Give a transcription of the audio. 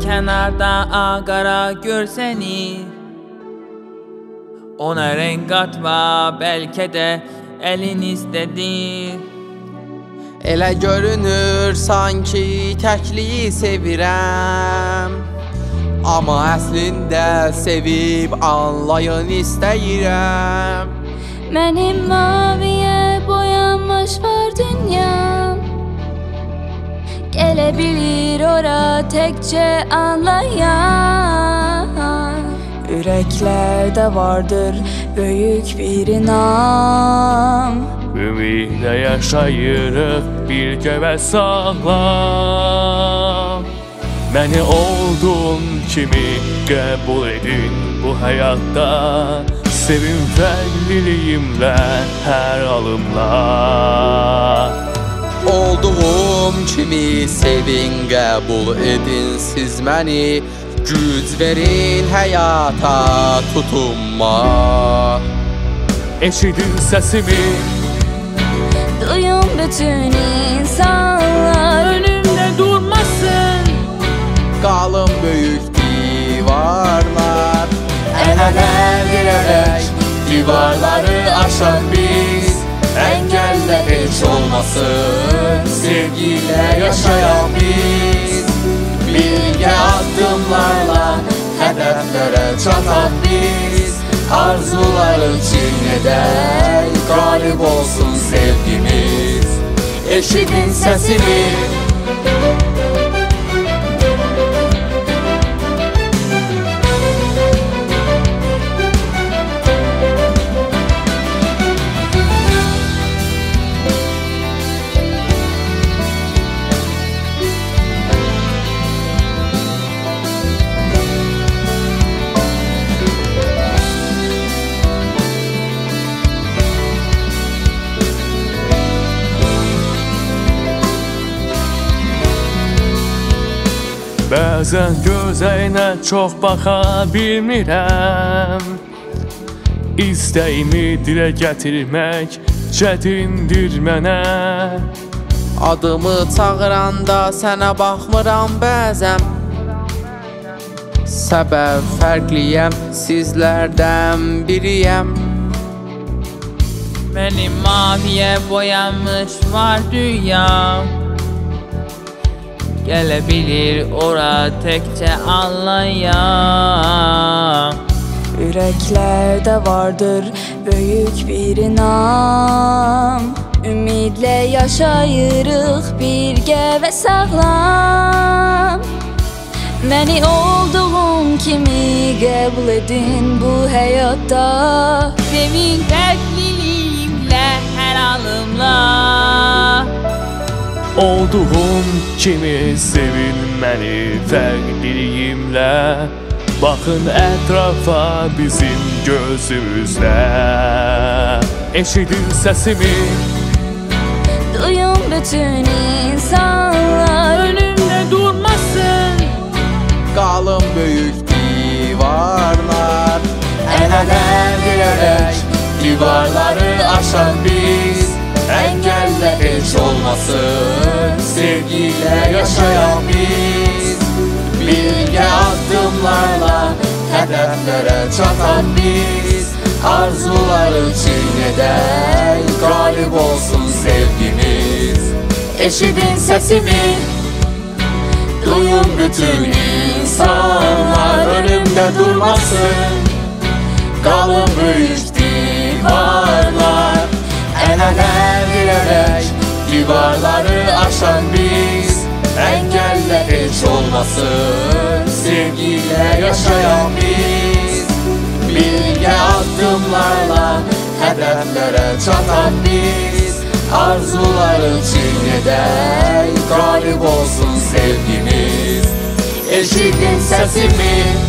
kənarda ağara görsəni. Ona renk atma, bəlkə də əlin istədi. Elə görünür sanki təkliyi sevirəm, amma əslində sevib anlayın istəyirəm. Mənim maviyə boyanmış var dünyam, gələ bilir ora təkcə anlayan. Ürəklərdə vardır böyük bir inam, ümidlə yaşayırıq birgə və sağlam. Məni olduğum kimi qəbul edin bu həyatda, sevin fərqliliyimlə hər alımla. Olduğum kimi sevin, qəbul edin siz məni, güc verin həyata tutunma. Eşidin səsimi, duyun bütün insanlar, Önümdə durmasın, qalın böyük divarlar. əl-əl verərək divarları aşaq biz, Əngəllə heç olmasın, sevgilə yaşayan biz. Birgə addımlarla hədəflərə çataq biz, arzuları çin edək, qalib olsun sevgimiz. Eşidin səsimi, bəzən gözəyinə çox baxa bilmirəm, İstəyimi dilə gətirmək çətindir mənə. adımı çağıranda sənə baxmıram bəzən, səbəb fərqliyəm, sizlərdən biriyəm. mənim maviyə boyanmış var dünyam, gələ bilir ora təkcə anlayan. ürəklərdə vardır böyük bir inam, ümidlə yaşayırıq birgə və sağlam. Məni olduğum kimi qəbul edin bu həyatda, Sevin fərqliliyimlə hər alımla. Olduğum kimi sevin məni fərqliliyimlə, baxın ətrafa bizim gözümüzlə. Eşidin səsimi, duyun bütün insanlar, Önümdə durmasın, Qalın böyük divarlar. əl-əl verərək divarları aşaq biz, Əngəllə heç olmasın, sevgilə yaşayan biz. Birgə addımlarla hədəflərə çataq biz, arzuları çin edək, qalib olsun sevgimiz. Eşidin səsimi, duyun bütün insanlar, önümdə durmasın, qalın böyük divarlar. Əl-əl verərək divarları aşan biz, əngəllə heç olmasın, sevgilə yaşayan biz. Birgə addımlarla hədəflərə çataq biz, arzuları çin edək, qalib olsun sevgimiz. Eşidin səsimi,